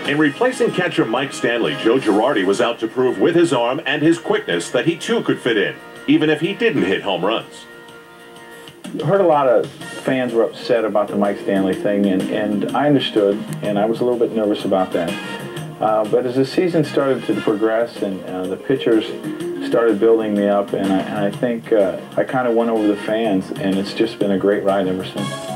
In replacing catcher Mike Stanley, Joe Girardi was out to prove with his arm and his quickness that he too could fit in, even if he didn't hit home runs. I heard a lot of fans were upset about the Mike Stanley thing, and I understood, and I was a little bit nervous about that. But as the season started to progress and the pitchers started building me up, and I think I kind of won over the fans, and it's just been a great ride ever since.